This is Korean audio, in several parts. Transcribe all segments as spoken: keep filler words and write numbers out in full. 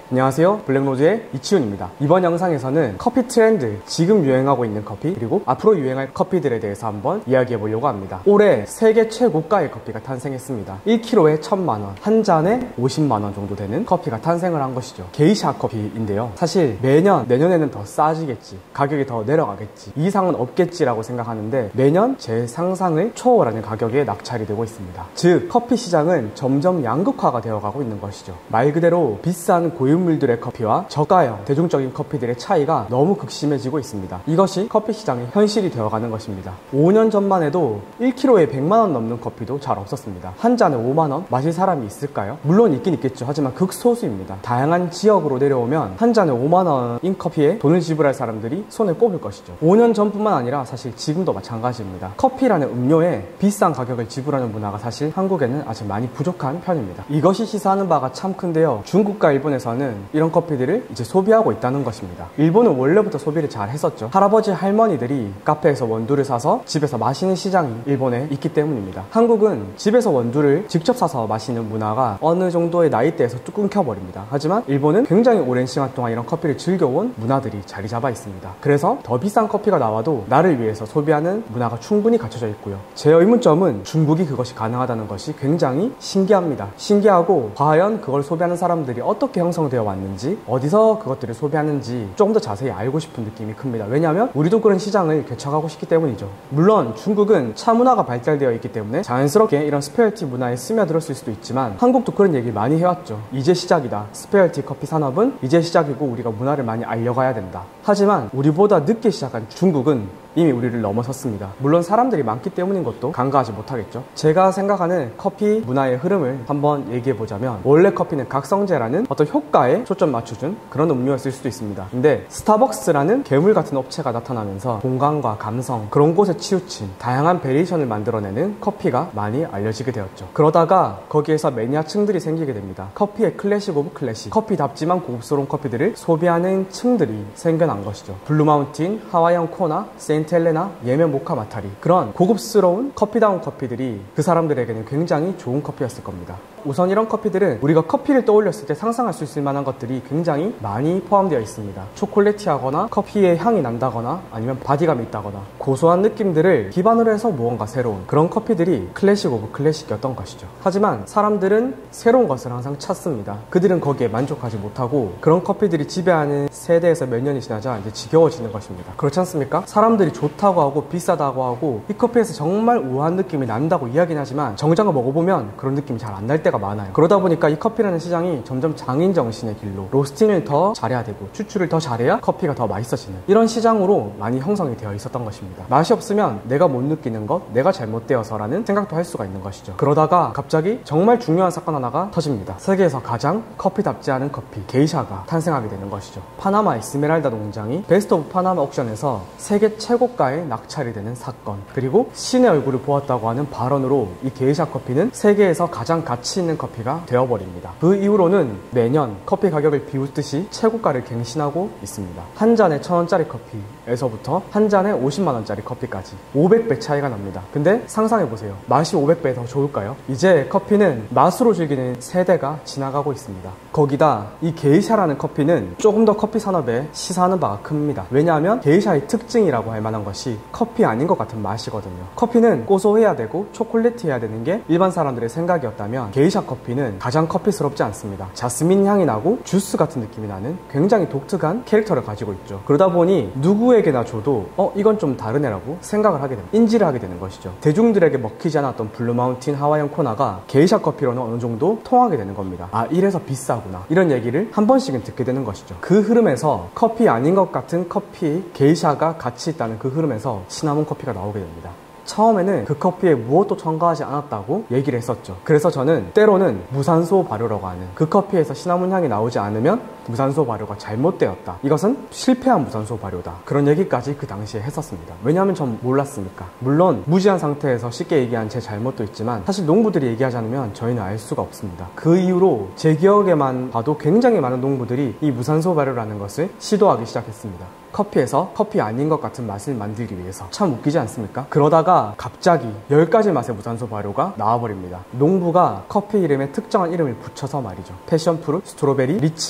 안녕하세요, 블랙로즈의 이치훈입니다. 이번 영상에서는 커피 트렌드, 지금 유행하고 있는 커피, 그리고 앞으로 유행할 커피들에 대해서 한번 이야기해 보려고 합니다. 올해 세계 최고가의 커피가 탄생했습니다. 일 킬로그램에 천만 원, 한 잔에 오십만 원 정도 되는 커피가 탄생을 한 것이죠. 게이샤 커피인데요. 사실 매년, 내년에는 더 싸지겠지, 가격이 더 내려가겠지, 이 이상은 없겠지라고 생각하는데 매년 제 상상을 초월하는 가격에 낙찰이 되고 있습니다. 즉, 커피 시장은 점점 양극화가 되어가고 있는 것이죠. 말 그대로 비싼 고유 물들의 커피와 저가형 대중적인 커피들의 차이가 너무 극심해지고 있습니다. 이것이 커피 시장의 현실이 되어가는 것입니다. 오 년 전만 해도 일 킬로그램에 백만 원 넘는 커피도 잘 없었습니다. 한 잔에 오만 원 마실 사람이 있을까요? 물론 있긴 있겠죠. 하지만 극소수입니다. 다양한 지역으로 내려오면 한 잔에 오만 원인 커피에 돈을 지불할 사람들이 손에 꼽을 것이죠. 오 년 전뿐만 아니라 사실 지금도 마찬가지입니다. 커피라는 음료에 비싼 가격을 지불하는 문화가 사실 한국에는 아직 많이 부족한 편입니다. 이것이 시사하는 바가 참 큰데요. 중국과 일본에서는 이런 커피들을 이제 소비하고 있다는 것입니다. 일본은 원래부터 소비를 잘 했었죠. 할아버지 할머니들이 카페에서 원두를 사서 집에서 마시는 시장이 일본에 있기 때문입니다. 한국은 집에서 원두를 직접 사서 마시는 문화가 어느 정도의 나이대에서 뚝 끊겨버립니다. 하지만 일본은 굉장히 오랜 시간 동안 이런 커피를 즐겨온 문화들이 자리 잡아 있습니다. 그래서 더 비싼 커피가 나와도 나를 위해서 소비하는 문화가 충분히 갖춰져 있고요. 제 의문점은 중국이 그것이 가능하다는 것이 굉장히 신기합니다. 신기하고 과연 그걸 소비하는 사람들이 어떻게 형성되어 왔는지, 어디서 그것들을 소비하는지 조금 더 자세히 알고 싶은 느낌이 큽니다. 왜냐하면 우리도 그런 시장을 개척하고 싶기 때문이죠. 물론 중국은 차 문화가 발달되어 있기 때문에 자연스럽게 이런 스페셜티 문화에 스며들었을 수도 있지만 한국도 그런 얘기를 많이 해왔죠. 이제 시작이다. 스페셜티 커피 산업은 이제 시작이고 우리가 문화를 많이 알려가야 된다. 하지만 우리보다 늦게 시작한 중국은 이미 우리를 넘어섰습니다. 물론 사람들이 많기 때문인 것도 간과하지 못하겠죠. 제가 생각하는 커피 문화의 흐름을 한번 얘기해보자면, 원래 커피는 각성제라는 어떤 효과에 초점 맞춰준 그런 음료였을 수도 있습니다. 근데 스타벅스라는 괴물 같은 업체가 나타나면서 공간과 감성, 그런 곳에 치우친 다양한 베리에이션을 만들어내는 커피가 많이 알려지게 되었죠. 그러다가 거기에서 매니아층들이 생기게 됩니다. 커피의 클래식 오브 클래식, 커피답지만 고급스러운 커피들을 소비하는 층들이 생겨난 것이죠. 블루마운틴, 하와이안 코나, 세인트 헬레나, 예멘 모카 마타리, 그런 고급스러운 커피다운 커피들이 그 사람들에게는 굉장히 좋은 커피였을 겁니다. 우선 이런 커피들은 우리가 커피를 떠올렸을 때 상상할 수 있을 만한 것들이 굉장히 많이 포함되어 있습니다. 초콜릿티하거나 커피의 향이 난다거나 아니면 바디감이 있다거나 고소한 느낌들을 기반으로 해서 무언가 새로운 그런 커피들이 클래식 오브 클래식이었던 것이죠. 하지만 사람들은 새로운 것을 항상 찾습니다. 그들은 거기에 만족하지 못하고 그런 커피들이 지배하는 세대에서 몇 년이 지나자 이제 지겨워지는 것입니다. 그렇지 않습니까? 사람들이 좋다고 하고 비싸다고 하고 이 커피에서 정말 우아한 느낌이 난다고 이야기는 하지만 정작을 먹어보면 그런 느낌이 잘 안 날 때가 많아요. 그러다 보니까 이 커피라는 시장이 점점 장인 정신의 길로 로스팅을 더 잘해야 되고 추출을 더 잘해야 커피가 더 맛있어지는 이런 시장으로 많이 형성이 되어 있었던 것입니다. 맛이 없으면 내가 못 느끼는 것, 내가 잘못되어서라는 생각도 할 수가 있는 것이죠. 그러다가 갑자기 정말 중요한 사건 하나가 터집니다. 세계에서 가장 커피답지 않은 커피, 게이샤가 탄생하게 되는 것이죠. 파나마 에스메랄다 농장이 베스트 오브 파나마 옥션에서 세계 최고가에 낙찰이 되는 사건, 그리고 신의 얼굴을 보았다고 하는 발언으로 이 게이샤 커피는 세계에서 가장 가치 있는 커피가 되어버립니다. 그 이후로는 매년 커피 가격을 비웃듯이 최고가를 갱신하고 있습니다. 한 잔에 천 원짜리 커피에서부터 한 잔에 오십만 원짜리 커피까지 오백 배 차이가 납니다. 근데 상상해보세요. 맛이 오백 배 더 좋을까요? 이제 커피는 맛으로 즐기는 세대가 지나가고 있습니다. 거기다 이 게이샤라는 커피는 조금 더 커피 산업에 시사하는 바가 큽니다. 왜냐하면 게이샤의 특징이라고 할 만한 것이 커피 아닌 것 같은 맛이거든요. 커피는 고소해야 되고 초콜릿해야 되는 게 일반 사람들의 생각이었다면 게이샤 커피는 가장 커피스럽지 않습니다. 자스민 향이 나고 주스 같은 느낌이 나는 굉장히 독특한 캐릭터를 가지고 있죠. 그러다 보니 누구에게나 줘도 어 이건 좀 다르네라고 생각을 하게 됩니다. 인지를 하게 되는 것이죠. 대중들에게 먹히지 않았던 블루마운틴, 하와이안 코나가 게이샤 커피로는 어느 정도 통하게 되는 겁니다. 아, 이래서 비싸구나, 이런 얘기를 한 번씩은 듣게 되는 것이죠. 그 흐름에서 커피 아닌 것 같은 커피, 게이샤가 가치 있다는 그 흐름에서 시나몬 커피가 나오게 됩니다. 처음에는 그 커피에 무엇도 첨가하지 않았다고 얘기를 했었죠. 그래서 저는 때로는 무산소 발효라고 하는, 그 커피에서 시나몬 향이 나오지 않으면 무산소 발효가 잘못되었다, 이것은 실패한 무산소 발효다, 그런 얘기까지 그 당시에 했었습니다. 왜냐하면 전 몰랐으니까. 물론 무지한 상태에서 쉽게 얘기한 제 잘못도 있지만 사실 농부들이 얘기하지 않으면 저희는 알 수가 없습니다. 그 이후로 제 기억에만 봐도 굉장히 많은 농부들이 이 무산소 발효라는 것을 시도하기 시작했습니다. 커피에서 커피 아닌 것 같은 맛을 만들기 위해서. 참 웃기지 않습니까? 그러다가 갑자기 열 가지 맛의 무산소 발효가 나와버립니다. 농부가 커피 이름에 특정한 이름을 붙여서 말이죠. 패션프루트, 스트로베리, 리치, 체리,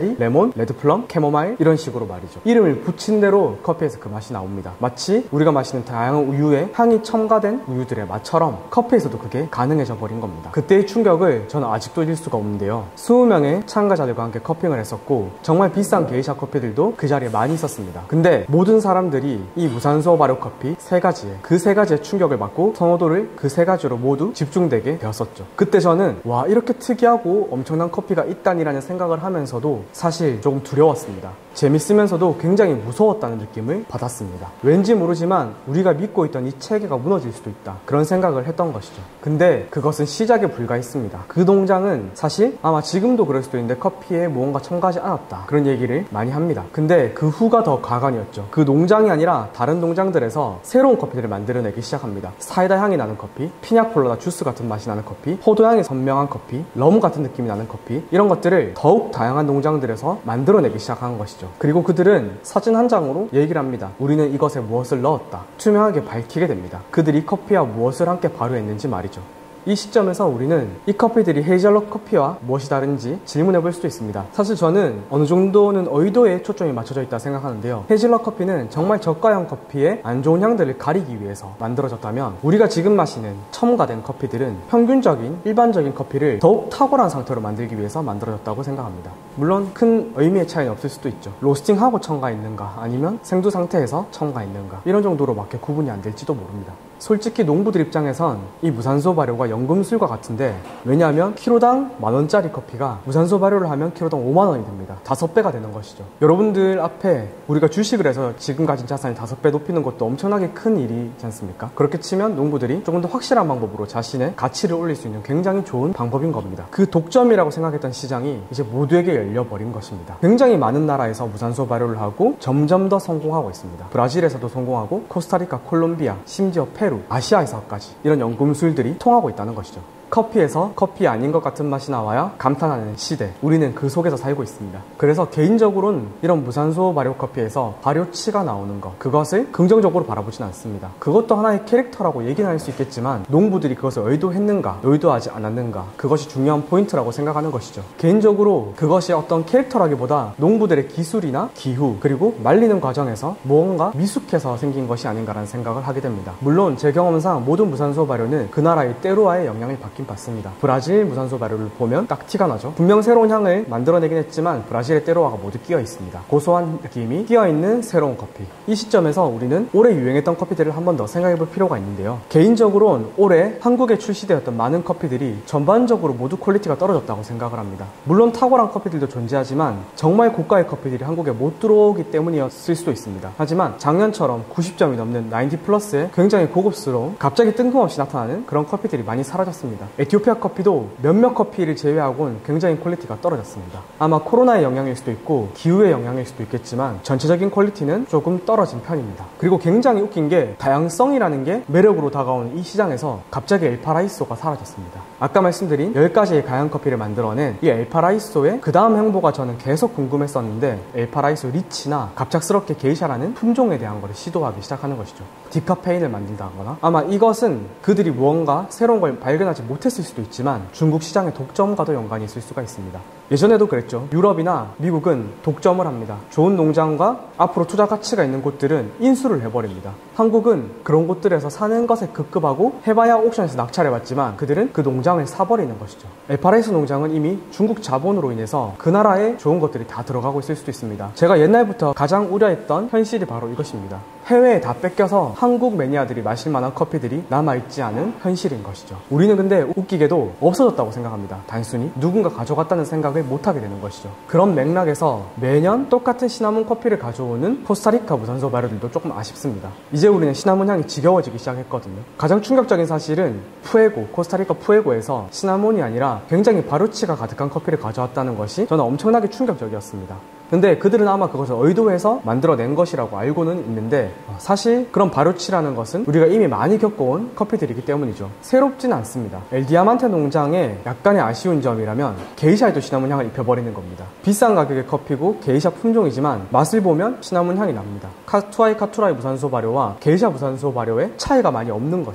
체리, 레몬, 레드플럼, 캐모마일 이런 식으로 말이죠. 이름을 붙인 대로 커피에서 그 맛이 나옵니다. 마치 우리가 마시는 다양한 우유에 향이 첨가된 우유들의 맛처럼 커피에서도 그게 가능해져 버린 겁니다. 그때의 충격을 저는 아직도 잊을 수가 없는데요. 이십 명의 참가자들과 함께 커핑을 했었고 정말 비싼 게이샤 커피들도 그 자리에 많이 있었습니다. 근데 모든 사람들이 이 무산소 발효 커피 세 가지에 그 세 가지의 충격을 받고 선호도를 그 세 가지로 모두 집중되게 되었었죠. 그때 저는 와, 이렇게 특이하고 엄청난 커피가 있다니라는 생각을 하면서도 사실 조금 두려웠습니다. 재밌으면서도 굉장히 무서웠다는 느낌을 받았습니다. 왠지 모르지만 우리가 믿고 있던 이 체계가 무너질 수도 있다, 그런 생각을 했던 것이죠. 근데 그것은 시작에 불과했습니다. 그 농장은 사실 아마 지금도 그럴 수도 있는데 커피에 무언가 첨가하지 않았다, 그런 얘기를 많이 합니다. 근데 그 후가 더 가관이었죠. 그 농장이 아니라 다른 농장들에서 새로운 커피들을 만들어내기 시작합니다. 사이다 향이 나는 커피, 피냐콜라다 주스 같은 맛이 나는 커피, 포도향이 선명한 커피, 럼 같은 느낌이 나는 커피, 이런 것들을 더욱 다양한 농장들에서 만들어내기 시작한 것이죠. 그리고 그들은 사진 한 장으로 얘기를 합니다. 우리는 이것에 무엇을 넣었다, 투명하게 밝히게 됩니다. 그들이 커피와 무엇을 함께 발효했는지 말이죠. 이 시점에서 우리는 이 커피들이 헤이즐넛 커피와 무엇이 다른지 질문해 볼 수도 있습니다. 사실 저는 어느 정도는 의도에 초점이 맞춰져 있다 생각하는데요. 헤이즐넛 커피는 정말 저가형 커피의 안 좋은 향들을 가리기 위해서 만들어졌다면, 우리가 지금 마시는 첨가된 커피들은 평균적인 일반적인 커피를 더욱 탁월한 상태로 만들기 위해서 만들어졌다고 생각합니다. 물론 큰 의미의 차이는 없을 수도 있죠. 로스팅하고 첨가 있는가 아니면 생두 상태에서 첨가 있는가, 이런 정도로 밖에 구분이 안 될지도 모릅니다. 솔직히 농부들 입장에선 이 무산소 발효가 연금술과 같은데, 왜냐하면 키로당 만원짜리 커피가 무산소 발효를 하면 키로당 오만 원이 됩니다. 다섯 배가 되는 것이죠. 여러분들 앞에 우리가 주식을 해서 지금 가진 자산이 다섯 배 높이는 것도 엄청나게 큰 일이지 않습니까? 그렇게 치면 농부들이 조금 더 확실한 방법으로 자신의 가치를 올릴 수 있는 굉장히 좋은 방법인 겁니다. 그 독점이라고 생각했던 시장이 이제 모두에게 열려버린 것입니다. 굉장히 많은 나라에서 무산소 발효를 하고 점점 더 성공하고 있습니다. 브라질에서도 성공하고 코스타리카, 콜롬비아, 심지어 페루, 아시아에서까지 이런 연금술들이 통하고 있다는 것이죠. 커피에서 커피 아닌 것 같은 맛이 나와야 감탄하는 시대, 우리는 그 속에서 살고 있습니다. 그래서 개인적으로는 이런 무산소 발효 커피에서 발효치가 나오는 것, 그것을 긍정적으로 바라보진 않습니다. 그것도 하나의 캐릭터라고 얘기는 할 수 있겠지만, 농부들이 그것을 의도했는가 의도하지 않았는가, 그것이 중요한 포인트라고 생각하는 것이죠. 개인적으로 그것이 어떤 캐릭터라기보다 농부들의 기술이나 기후, 그리고 말리는 과정에서 무언가 미숙해서 생긴 것이 아닌가라는 생각을 하게 됩니다. 물론 제 경험상 모든 무산소 발효는 그 나라의 때로와의 영향을 받기 받습니다. 브라질 무산소 발효를 보면 딱 티가 나죠. 분명 새로운 향을 만들어내긴 했지만 브라질의 때로와가 모두 끼어 있습니다. 고소한 느낌이 끼어 있는 새로운 커피. 이 시점에서 우리는 올해 유행했던 커피들을 한 번 더 생각해 볼 필요가 있는데요. 개인적으로는 올해 한국에 출시되었던 많은 커피들이 전반적으로 모두 퀄리티가 떨어졌다고 생각을 합니다. 물론 탁월한 커피들도 존재하지만 정말 고가의 커피들이 한국에 못 들어오기 때문이었을 수도 있습니다. 하지만 작년처럼 구십 점이 넘는 나인티 플러스의 굉장히 고급스러운, 갑자기 뜬금없이 나타나는 그런 커피들이 많이 사라졌습니다. 에티오피아 커피도 몇몇 커피를 제외하고는 굉장히 퀄리티가 떨어졌습니다. 아마 코로나의 영향일 수도 있고 기후의 영향일 수도 있겠지만 전체적인 퀄리티는 조금 떨어진 편입니다. 그리고 굉장히 웃긴 게, 다양성이라는 게 매력으로 다가오는 이 시장에서 갑자기 엘파라이소가 사라졌습니다. 아까 말씀드린 열 가지의 가양 커피를 만들어낸 이 엘파라이소의 그 다음 행보가 저는 계속 궁금했었는데, 엘파라이소 리치나 갑작스럽게 게이샤라는 품종에 대한 것을 시도하기 시작하는 것이죠. 디카페인을 만든다거나, 아마 이것은 그들이 무언가 새로운 걸 발견하지 못했을 수도 있지만 중국 시장의 독점과도 연관이 있을 수가 있습니다. 예전에도 그랬죠. 유럽이나 미국은 독점을 합니다. 좋은 농장과 앞으로 투자 가치가 있는 곳들은 인수를 해버립니다. 한국은 그런 곳들에서 사는 것에 급급하고 해봐야 옥션에서 낙찰을 받지만 그들은 그 농장을 사버리는 것이죠. 엘파라이소 농장은 이미 중국 자본으로 인해서 그 나라에 좋은 것들이 다 들어가고 있을 수도 있습니다. 제가 옛날부터 가장 우려했던 현실이 바로 이것입니다. 해외에 다 뺏겨서 한국 매니아들이 마실 만한 커피들이 남아있지 않은 현실인 것이죠. 우리는 근데 웃기게도 없어졌다고 생각합니다. 단순히 누군가 가져갔다는 생각을 못하게 되는 것이죠. 그런 맥락에서 매년 똑같은 시나몬 커피를 가져오는 코스타리카 무산소 발효들도 조금 아쉽습니다. 이제 우리는 시나몬 향이 지겨워지기 시작했거든요. 가장 충격적인 사실은 푸에고, 코스타리카 푸에고에서 시나몬이 아니라 굉장히 발효치가 가득한 커피를 가져왔다는 것이 저는 엄청나게 충격적이었습니다. 근데 그들은 아마 그것을 의도해서 만들어낸 것이라고 알고는 있는데, 사실 그런 발효치라는 것은 우리가 이미 많이 겪어온 커피들이기 때문이죠. 새롭지는 않습니다. 엘디아만테 농장의 약간의 아쉬운 점이라면 게이샤에도 시나몬 향을 입혀버리는 겁니다. 비싼 가격의 커피고 게이샤 품종이지만 맛을 보면 시나몬 향이 납니다. 카투아이 카투라이 무산소 발효와 게이샤 무산소 발효의 차이가 많이 없는 것이죠.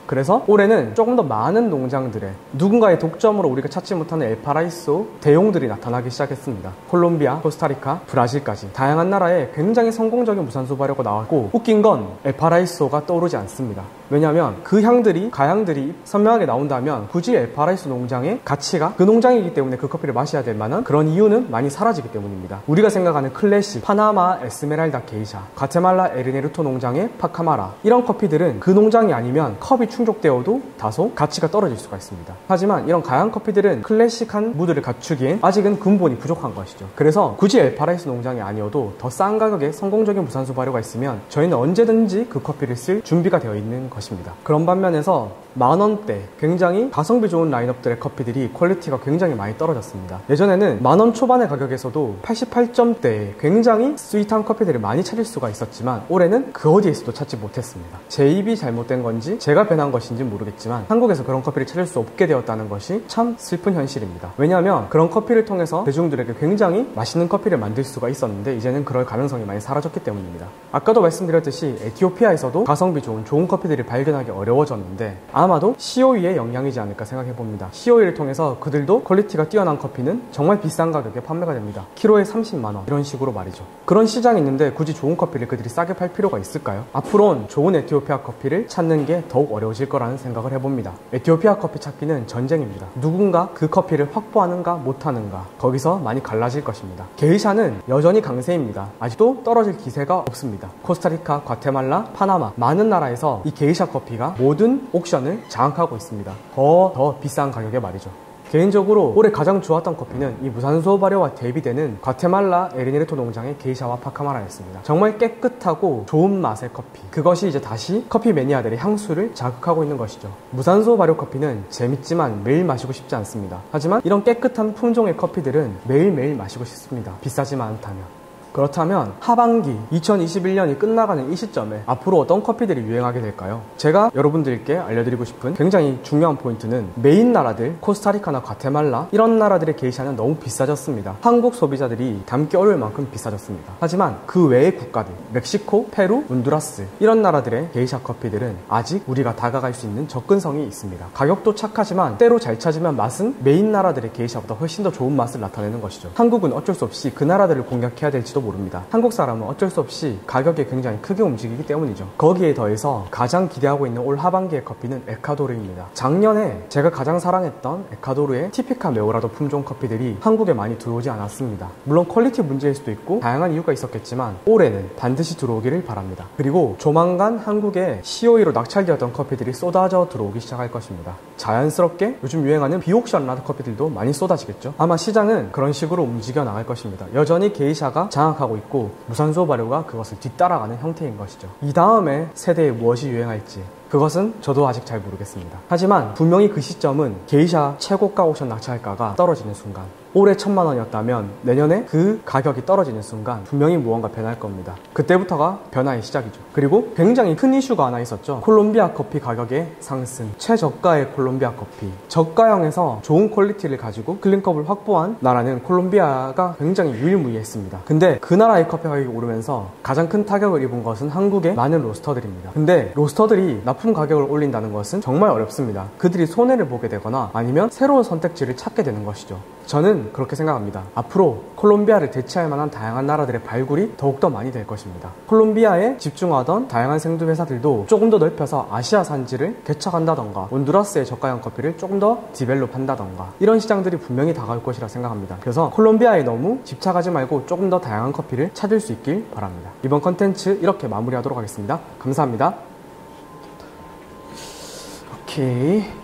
그래서 올해는 조금 더 많은 농장들에 누군가의 독점으로 우리가 찾지 못하는 엘파라이소 대용들이 나타나기 시작했습니다. 콜롬비아, 코스타리카, 브라질까지 다양한 나라에 굉장히 성공적인 무산소 발효가 나왔고, 웃긴 건 엘파라이소가 떠오르지 않습니다. 왜냐하면 그 향들이, 가향들이 선명하게 나온다면 굳이 엘파라이소 농장의 가치가 그 농장이기 때문에 그 커피를 마셔야 될 만한 그런 이유는 많이 사라지기 때문입니다. 우리가 생각하는 클래식, 파나마 에스메랄다 게이샤, 과테말라 에르네르토 농장의 파카마라, 이런 커피들은 그 농장이 아니면 컵이 충족되어도 다소 가치가 떨어질 수가 있습니다. 하지만 이런 가양 커피들은 클래식한 무드를 갖추기엔 아직은 근본이 부족한 것이죠. 그래서 굳이 엘파라이소 농장이 아니어도 더 싼 가격에 성공적인 무산소 발효가 있으면 저희는 언제든지 그 커피를 쓸 준비가 되어 있는 것입니다. 그런 반면에서 만원대 굉장히 가성비 좋은 라인업들의 커피들이 퀄리티가 굉장히 많이 떨어졌습니다. 예전에는 만원 초반의 가격에서도 팔십팔 점대의 굉장히 스윗한 커피들을 많이 찾을 수가 있었지만 올해는 그 어디에서도 찾지 못했습니다. 제 입이 잘못된 건지 제가 변한 것인지 모르겠지만 한국에서 그런 커피를 찾을 수 없게 되었다는 것이 참 슬픈 현실입니다. 왜냐하면 그런 커피를 통해서 대중들에게 굉장히 맛있는 커피를 만들 수가 있었는데 이제는 그럴 가능성이 많이 사라졌기 때문입니다. 아까도 말씀드렸듯이 에티오피아에서도 가성비 좋은 좋은 커피들을 발견하기 어려워졌는데 아마도 씨오이의 영향이지 않을까 생각해봅니다. 씨오이를 통해서 그들도 퀄리티가 뛰어난 커피는 정말 비싼 가격에 판매가 됩니다. 키로에 삼십만 원, 이런 식으로 말이죠. 그런 시장이 있는데 굳이 좋은 커피를 그들이 싸게 팔 필요가 있을까요? 앞으로는 좋은 에티오피아 커피를 찾는 게 더욱 어려워질 거라는 생각을 해봅니다. 에티오피아 커피 찾기는 전쟁입니다. 누군가 그 커피를 확보하는가 못하는가, 거기서 많이 갈라질 것입니다. 게이샤는 여전히 강세입니다. 아직도 떨어질 기세가 없습니다. 코스타리카, 과테말라, 파나마 많은 나라에서 이 게이샤 커피가 모든 옥션을 장악하고 있습니다. 더 더 비싼 가격에 말이죠. 개인적으로 올해 가장 좋았던 커피는 이 무산소 발효와 대비되는 과테말라 에르네르토 농장의 게이샤와 파카마라였습니다. 정말 깨끗하고 좋은 맛의 커피, 그것이 이제 다시 커피 매니아들의 향수를 자극하고 있는 것이죠. 무산소 발효 커피는 재밌지만 매일 마시고 싶지 않습니다. 하지만 이런 깨끗한 품종의 커피들은 매일매일 마시고 싶습니다. 비싸지만 않다면. 그렇다면 하반기 이천이십일 년이 끝나가는 이 시점에 앞으로 어떤 커피들이 유행하게 될까요? 제가 여러분들께 알려드리고 싶은 굉장히 중요한 포인트는 메인 나라들, 코스타리카나 과테말라 이런 나라들의 게이샤는 너무 비싸졌습니다. 한국 소비자들이 담기 어려울 만큼 비싸졌습니다. 하지만 그 외의 국가들, 멕시코, 페루, 온두라스 이런 나라들의 게이샤 커피들은 아직 우리가 다가갈 수 있는 접근성이 있습니다. 가격도 착하지만 때로 잘 찾으면 맛은 메인 나라들의 게이샤보다 훨씬 더 좋은 맛을 나타내는 것이죠. 한국은 어쩔 수 없이 그 나라들을 공략해야 될지도 모릅니다. 한국 사람은 어쩔 수 없이 가격에 굉장히 크게 움직이기 때문이죠. 거기에 더해서 가장 기대하고 있는 올 하반기의 커피는 에콰도르입니다. 작년에 제가 가장 사랑했던 에콰도르의 티피카 메오라도 품종 커피들이 한국에 많이 들어오지 않았습니다. 물론 퀄리티 문제일 수도 있고 다양한 이유가 있었겠지만 올해는 반드시 들어오기를 바랍니다. 그리고 조만간 한국에 씨오이로 낙찰되었던 커피들이 쏟아져 들어오기 시작할 것입니다. 자연스럽게 요즘 유행하는 비옥션 라드 커피들도 많이 쏟아지겠죠. 아마 시장은 그런 식으로 움직여 나갈 것입니다. 여전히 게이샤가 장악하고 있고 무산소 발효가 그것을 뒤따라가는 형태인 것이죠. 이 다음에 세대에 무엇이 유행할지 그것은 저도 아직 잘 모르겠습니다. 하지만 분명히 그 시점은 게이샤 최고가 옥션 낙찰가가 떨어지는 순간, 올해 천만 원이었다면 내년에 그 가격이 떨어지는 순간 분명히 무언가 변할 겁니다. 그때부터가 변화의 시작이죠. 그리고 굉장히 큰 이슈가 하나 있었죠. 콜롬비아 커피 가격의 상승, 최저가의 콜롬비아 커피, 저가형에서 좋은 퀄리티를 가지고 클린컵을 확보한 나라는 콜롬비아가 굉장히 유일무이했습니다. 근데 그 나라의 커피 가격이 오르면서 가장 큰 타격을 입은 것은 한국의 많은 로스터들입니다. 근데 로스터들이 납품 가격을 올린다는 것은 정말 어렵습니다. 그들이 손해를 보게 되거나 아니면 새로운 선택지를 찾게 되는 것이죠. 저는 그렇게 생각합니다. 앞으로 콜롬비아를 대체할 만한 다양한 나라들의 발굴이 더욱더 많이 될 것입니다. 콜롬비아에 집중하던 다양한 생두 회사들도 조금 더 넓혀서 아시아 산지를 개척한다던가 온두라스의 저가형 커피를 조금 더 디벨롭한다던가 이런 시장들이 분명히 다가올 것이라 생각합니다. 그래서 콜롬비아에 너무 집착하지 말고 조금 더 다양한 커피를 찾을 수 있길 바랍니다. 이번 컨텐츠 이렇게 마무리하도록 하겠습니다. 감사합니다. 오케이.